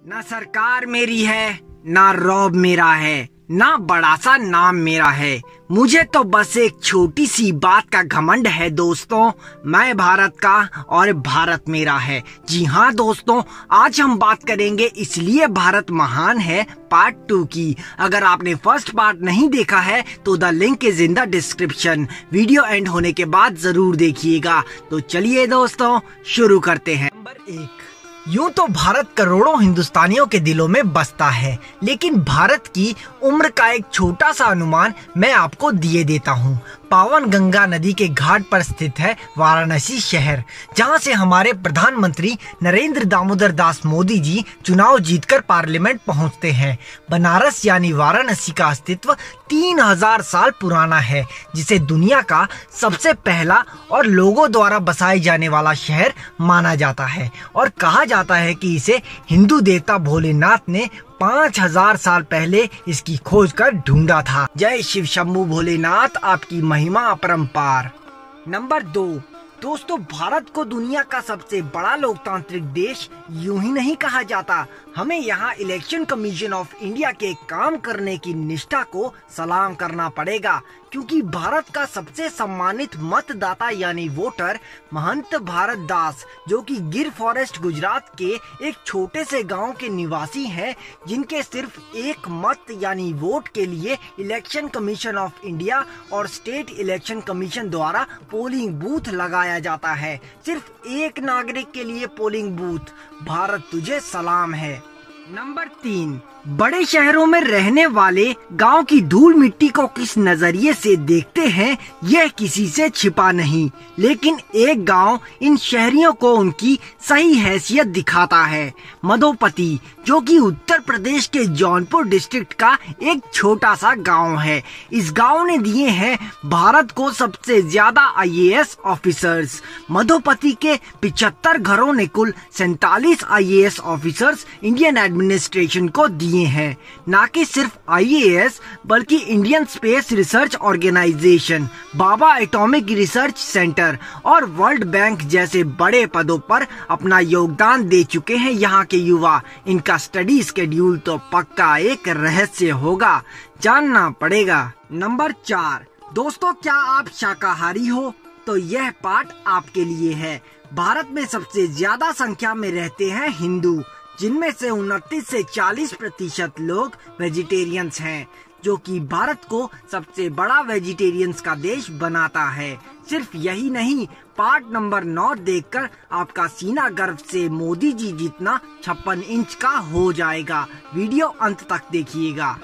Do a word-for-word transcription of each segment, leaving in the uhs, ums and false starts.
ना सरकार मेरी है, ना रौब मेरा है, ना बड़ा सा नाम मेरा है। मुझे तो बस एक छोटी सी बात का घमंड है दोस्तों, मैं भारत का और भारत मेरा है। जी हाँ दोस्तों, आज हम बात करेंगे इसलिए भारत महान है पार्ट टू की। अगर आपने फर्स्ट पार्ट नहीं देखा है तो the link is in the description. Video end होने के बाद जरूर देखिएगा। तो चलिए दोस्तों शुरू करते हैं। नंबर एक, यूं तो भारत करोड़ों हिंदुस्तानियों के दिलों में बसता है, लेकिन भारत की उम्र का एक छोटा सा अनुमान मैं आपको दिए देता हूँ। पावन गंगा नदी के घाट पर स्थित है वाराणसी शहर, जहाँ से हमारे प्रधानमंत्री नरेंद्र दामोदर दास मोदी जी चुनाव जीतकर पार्लियामेंट पहुँचते हैं। बनारस यानी वाराणसी का अस्तित्व तीन हजार साल पुराना है, जिसे दुनिया का सबसे पहला और लोगों द्वारा बसाए जाने वाला शहर माना जाता है और कहा जाता है कि इसे हिंदू देवता भोलेनाथ ने पाँच हजार साल पहले इसकी खोज कर ढूंढा था। जय शिव शंभू भोलेनाथ, आपकी महिमा अपरंपार। नंबर दो, दोस्तों भारत को दुनिया का सबसे बड़ा लोकतांत्रिक देश यूं ही नहीं कहा जाता। हमें यहाँ इलेक्शन कमीशन ऑफ इंडिया के काम करने की निष्ठा को सलाम करना पड़ेगा, क्योंकि भारत का सबसे सम्मानित मतदाता यानी वोटर महंत भारत दास, जो कि गिर फॉरेस्ट गुजरात के एक छोटे से गांव के निवासी हैं, जिनके सिर्फ एक मत यानी वोट के लिए इलेक्शन कमीशन ऑफ इंडिया और स्टेट इलेक्शन कमीशन द्वारा पोलिंग बूथ लगाया जाता है। सिर्फ एक नागरिक के लिए पोलिंग बूथ। भारत तुझे सलाम है। नंबर तीन, बड़े शहरों में रहने वाले गांव की धूल मिट्टी को किस नजरिए से देखते हैं यह किसी से छिपा नहीं, लेकिन एक गांव इन शहरियों को उनकी सही हैसियत दिखाता है। मधोपति, जो कि उत्तर प्रदेश के जौनपुर डिस्ट्रिक्ट का एक छोटा सा गांव है। इस गांव ने दिए हैं भारत को सबसे ज्यादा आई ए एस ऑफिसर्स। मधोपति के पिछहत्तर घरों ने कुल सैतालीस I A S officers Indian administration को दिए हैं। न कि सिर्फ आई ए एस बल्कि Indian space research organisation, Bhabha atomic research centre और वर्ल्ड बैंक जैसे बड़े पदों पर अपना योगदान दे चुके हैं यहाँ के युवा। इनका स्टडी स्केड्यूल तो पक्का एक रहस्य होगा, जानना पड़ेगा। नंबर चार, दोस्तों क्या आप शाकाहारी हो तो यह पाठ आपके लिए है। भारत में सबसे ज्यादा संख्या में रहते हैं हिंदू, जिनमें से उनतीस से चालीस प्रतिशत लोग वेजिटेरियंस हैं, जो कि भारत को सबसे बड़ा वेजिटेरियंस का देश बनाता है। सिर्फ यही नहीं, पार्ट नंबर नौ देखकर आपका सीना गर्व से मोदी जी जितना छप्पन इंच का हो जाएगा। वीडियो अंत तक देखिएगा।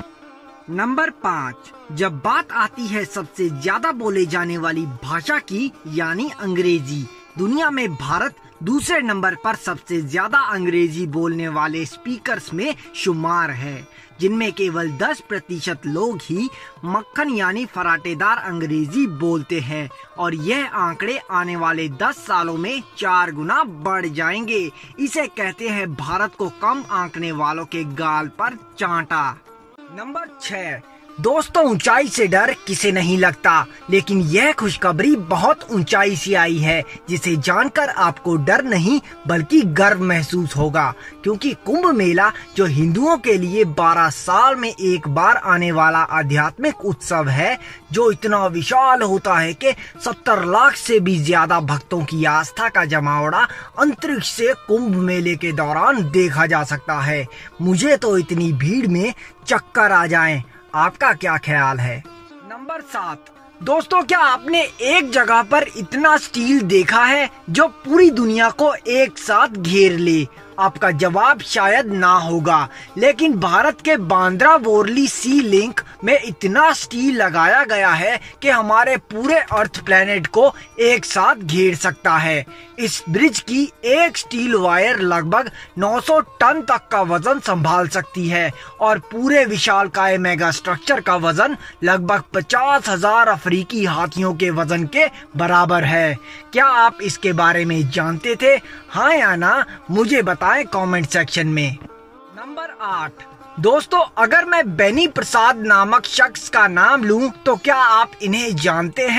नंबर पाँच, जब बात आती है सबसे ज्यादा बोले जाने वाली भाषा की यानी अंग्रेजी, दुनिया में भारत दूसरे नंबर पर सबसे ज्यादा अंग्रेजी बोलने वाले स्पीकर्स में शुमार है, जिनमें केवल दस प्रतिशत लोग ही मक्खन यानी फराटेदार अंग्रेजी बोलते हैं और यह आंकड़े आने वाले दस सालों में चार गुना बढ़ जाएंगे। इसे कहते हैं भारत को कम आंकने वालों के गाल पर चांटा। नंबर छह, दोस्तों ऊंचाई से डर किसे नहीं लगता, लेकिन यह खुशखबरी बहुत ऊंचाई से आई है, जिसे जानकर आपको डर नहीं बल्कि गर्व महसूस होगा, क्योंकि कुंभ मेला जो हिंदुओं के लिए बारह साल में एक बार आने वाला आध्यात्मिक उत्सव है, जो इतना विशाल होता है कि सत्तर लाख से भी ज्यादा भक्तों की आस्था का जमावड़ा अंतरिक्ष से कुंभ मेले के दौरान देखा जा सकता है। मुझे तो इतनी भीड़ में चक्कर आ जाएं। आपका क्या ख्याल है? नंबर सात, दोस्तों क्या आपने एक जगह पर इतना स्टील देखा है जो पूरी दुनिया को एक साथ घेर ले? आपका जवाब शायद ना होगा, लेकिन भारत के बांद्रा वोरली सी लिंक में इतना स्टील लगाया गया है कि हमारे पूरे अर्थ प्लेनेट को एक साथ घेर सकता है। इस ब्रिज की एक स्टील वायर लगभग नौ सौ टन तक का वजन संभाल सकती है और पूरे विशालकाय मेगा स्ट्रक्चर का वजन लगभग पचास हजार अफ्रीकी हाथियों के वजन के बराबर है। क्या आप इसके बारे में जानते थे? हाँ या ना मुझे बताएं कमेंट सेक्शन में। नंबर आठ, दोस्तों अगर मैं बेनी प्रसाद नामक शख्स का नाम लूं तो क्या आप इन्हें जानते हैं?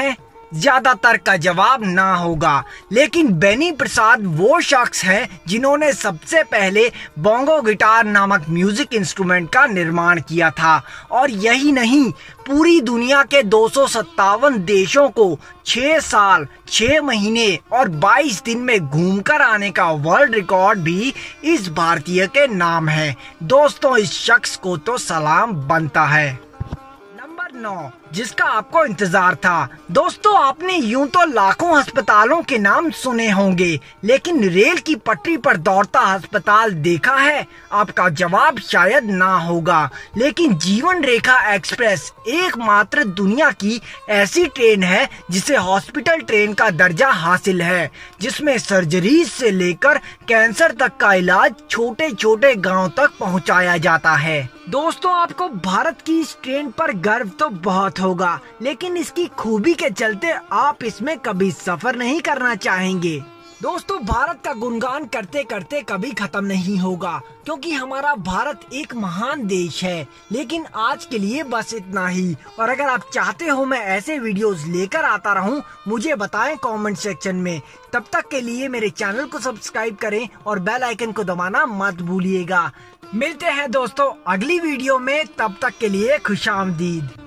ज्यादातर का जवाब ना होगा, लेकिन बेनी प्रसाद वो शख्स है जिन्होंने सबसे पहले बोंगो गिटार नामक म्यूजिक इंस्ट्रूमेंट का निर्माण किया था। और यही नहीं, पूरी दुनिया के दो सौ सत्तावन देशों को छह साल, छह महीने और बाईस दिन में घूमकर आने का वर्ल्ड रिकॉर्ड भी इस भारतीय के नाम है। दोस्तों, इस शख्स को तो सलाम बनता है। नंबर नौ, जिसका आपको इंतजार था। दोस्तों, आपने यूं तो लाखों अस्पतालों के नाम सुने होंगे, लेकिन रेल की पटरी पर दौड़ता अस्पताल देखा है? आपका जवाब शायद ना होगा, लेकिन जीवन रेखा एक्सप्रेस एकमात्र दुनिया की ऐसी ट्रेन है जिसे हॉस्पिटल ट्रेन का दर्जा हासिल है, जिसमें सर्जरी से लेकर कैंसर तक का इलाज छोटे छोटे गाँव तक पहुँचाया जाता है। दोस्तों, आपको भारत की इस ट्रेन पर गर्व तो बहुत होगा, लेकिन इसकी खूबी के चलते आप इसमें कभी सफर नहीं करना चाहेंगे। दोस्तों, भारत का गुणगान करते करते कभी खत्म नहीं होगा, क्योंकि हमारा भारत एक महान देश है। लेकिन आज के लिए बस इतना ही। और अगर आप चाहते हो मैं ऐसे वीडियोस लेकर आता रहूं, मुझे बताएं कमेंट सेक्शन में। तब तक के लिए मेरे चैनल को सब्सक्राइब करें और बेल आइकन को दबाना मत भूलिएगा। मिलते हैं दोस्तों अगली वीडियो में, तब तक के लिए खुशामदीद।